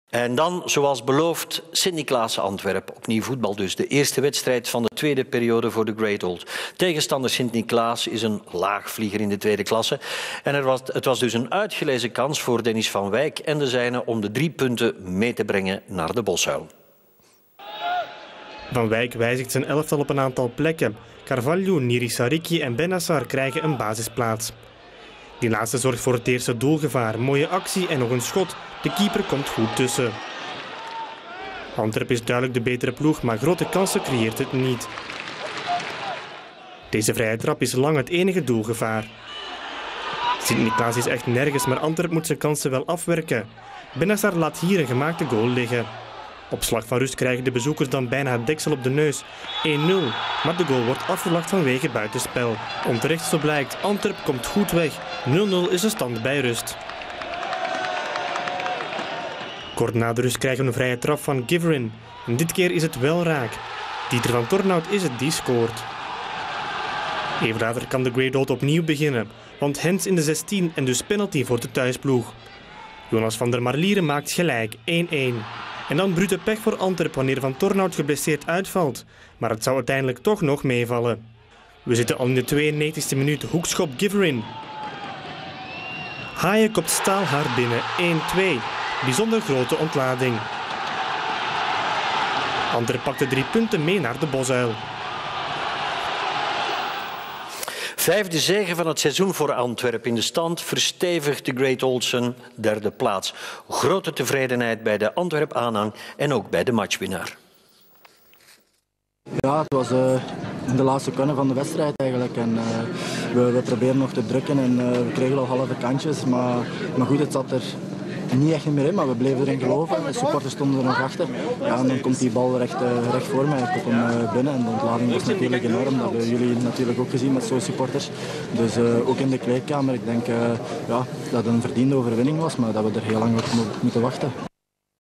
En dan, zoals beloofd, Sint-Niklaas Antwerpen. Opnieuw voetbal dus. De eerste wedstrijd van de tweede periode voor de Great Old. Tegenstander Sint-Niklaas is een laagvlieger in de tweede klasse. En het was dus een uitgelezen kans voor Dennis van Wijk en de zijnen om de 3 punten mee te brengen naar de Bosuil. Van Wijk wijzigt zijn elftal op een aantal plekken. Carvalho, Nirisariki en Benassar krijgen een basisplaats. Die laatste zorgt voor het eerste doelgevaar. Mooie actie en nog een schot. De keeper komt goed tussen. Antwerpen is duidelijk de betere ploeg, maar grote kansen creëert het niet. Deze vrije trap is lang het enige doelgevaar. Sint-Niklaas is echt nergens, maar Antwerpen moet zijn kansen wel afwerken. Benassar laat hier een gemaakte goal liggen. Op slag van rust krijgen de bezoekers dan bijna het deksel op de neus. 1-0, maar de goal wordt afgevlakt vanwege buitenspel. Onterecht zo blijkt, Antwerpen komt goed weg. 0-0 is de stand bij rust. Kort na de rust krijgen we een vrije trap van Giverin. En dit keer is het wel raak. Dieter van Tornhout is het die scoort. Even later kan de Great Old opnieuw beginnen, want Hens in de 16 en dus penalty voor de thuisploeg. Jonas van der Marlieren maakt gelijk, 1-1. En dan brute pech voor Antwerpen wanneer Van Tornhout geblesseerd uitvalt. Maar het zou uiteindelijk toch nog meevallen. We zitten al in de 92e minuut, hoekschop Giverin. Haaien kopt staalhard binnen, 1-2. Bijzonder grote ontlading. Antwerpen pakt de 3 punten mee naar de Bosuil. 5e zege van het seizoen voor Antwerpen. In de stand verstevigt de Great Old zijn 3e plaats. Grote tevredenheid bij de Antwerp-aanhang en ook bij de matchwinnaar. Ja, het was in de laatste seconde van de wedstrijd eigenlijk. En, we proberen nog te drukken en we kregen al halve kantjes. Maar goed, het zat er niet echt meer in, maar we bleven erin geloven. De supporters stonden er nog achter. Ja, en dan komt die bal recht voor mij. Ik kom hem binnen en de ontlading was natuurlijk enorm. Dat hebben jullie natuurlijk ook gezien met zo'n supporters. Dus ook in de kleedkamer. Ik denk dat het een verdiende overwinning was, maar dat we er heel lang op moeten wachten.